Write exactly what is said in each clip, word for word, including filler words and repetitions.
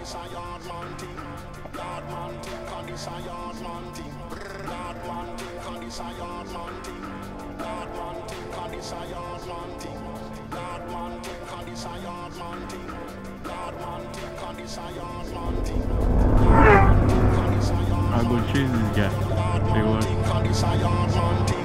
this a yard man thing. Yard man thing, and this a yard man thing. Yard man thing, and this a yard man thing. Yard man thing, and this a yard man thing. Yard man thing, and this a yard man thing. Yard man thing, and this a yard man thing. I go chase this guy. Say what? And this a yard man thing.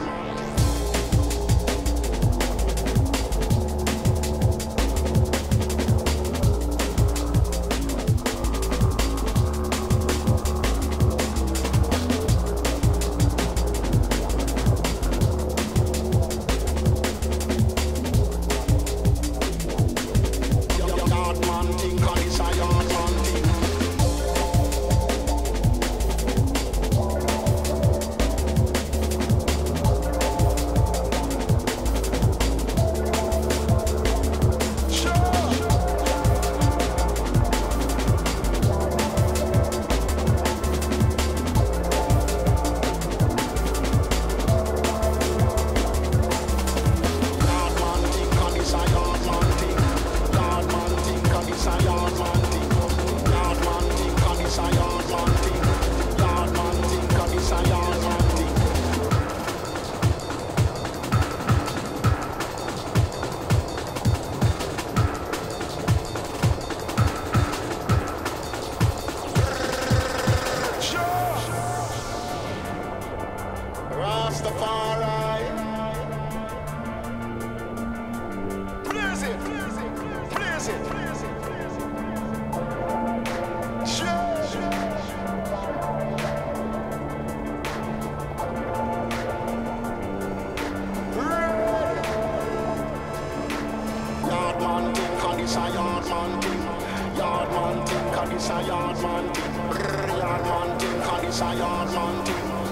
Yard man thing, and this a yard man thing. Yard man thing, and this a yard man thing.